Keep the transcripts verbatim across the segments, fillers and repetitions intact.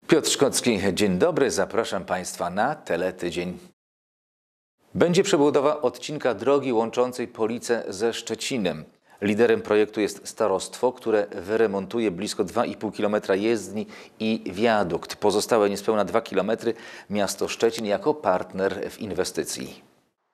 Piotr Szkocki, dzień dobry, zapraszam Państwa na Teletydzień. Będzie przebudowa odcinka drogi łączącej Police ze Szczecinem. Liderem projektu jest starostwo, które wyremontuje blisko dwa i pół kilometra jezdni i wiadukt. Pozostałe niespełna dwa kilometry miasto Szczecin jako partner w inwestycji.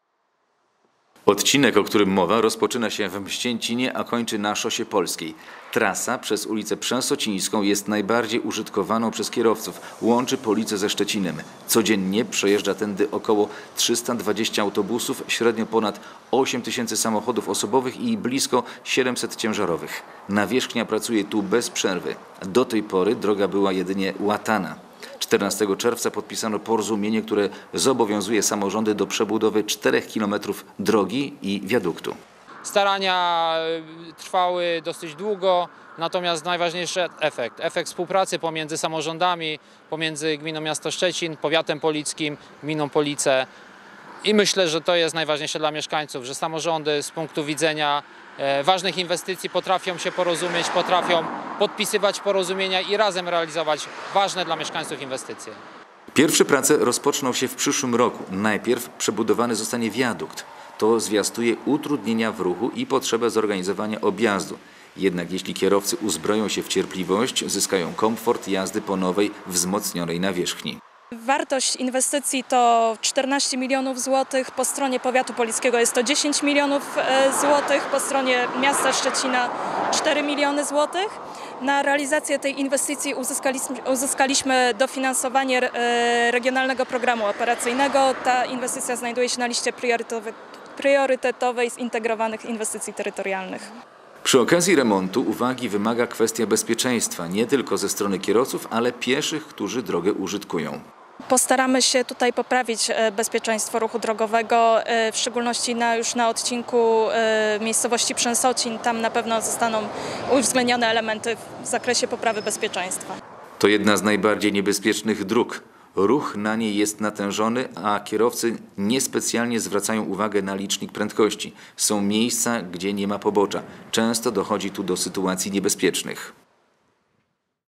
Odcinek, o którym mowa, rozpoczyna się w Mścięcinie, a kończy na Szosie Polskiej. Trasa przez ulicę Przęsocińską jest najbardziej użytkowaną przez kierowców. Łączy Policę ze Szczecinem. Codziennie przejeżdża tędy około trzysta dwadzieścia autobusów, średnio ponad osiem tysięcy samochodów osobowych i blisko siedemset ciężarowych. Nawierzchnia pracuje tu bez przerwy. Do tej pory droga była jedynie łatana. czternastego czerwca podpisano porozumienie, które zobowiązuje samorządy do przebudowy czterech kilometrów drogi i wiaduktu. Starania trwały dosyć długo, natomiast najważniejszy efekt. Efekt współpracy pomiędzy samorządami, pomiędzy gminą miasto Szczecin, powiatem polickim, gminą Police. I myślę, że to jest najważniejsze dla mieszkańców, że samorządy z punktu widzenia ważnych inwestycji potrafią się porozumieć, potrafią podpisywać porozumienia i razem realizować ważne dla mieszkańców inwestycje. Pierwsze prace rozpoczną się w przyszłym roku. Najpierw przebudowany zostanie wiadukt. To zwiastuje utrudnienia w ruchu i potrzebę zorganizowania objazdu. Jednak jeśli kierowcy uzbroją się w cierpliwość, zyskają komfort jazdy po nowej, wzmocnionej nawierzchni. Wartość inwestycji to czternaście milionów złotych, po stronie powiatu polickiego jest to dziesięć milionów złotych, po stronie miasta Szczecina cztery miliony złotych. Na realizację tej inwestycji uzyskaliśmy, uzyskaliśmy dofinansowanie Regionalnego Programu Operacyjnego. Ta inwestycja znajduje się na liście priorytetowej zintegrowanych inwestycji terytorialnych. Przy okazji remontu uwagi wymaga kwestia bezpieczeństwa, nie tylko ze strony kierowców, ale pieszych, którzy drogę użytkują. Postaramy się tutaj poprawić bezpieczeństwo ruchu drogowego, w szczególności na, już na odcinku miejscowości Przęsocin. Tam na pewno zostaną uwzględnione elementy w zakresie poprawy bezpieczeństwa. To jedna z najbardziej niebezpiecznych dróg. Ruch na niej jest natężony, a kierowcy niespecjalnie zwracają uwagę na licznik prędkości. Są miejsca, gdzie nie ma pobocza. Często dochodzi tu do sytuacji niebezpiecznych.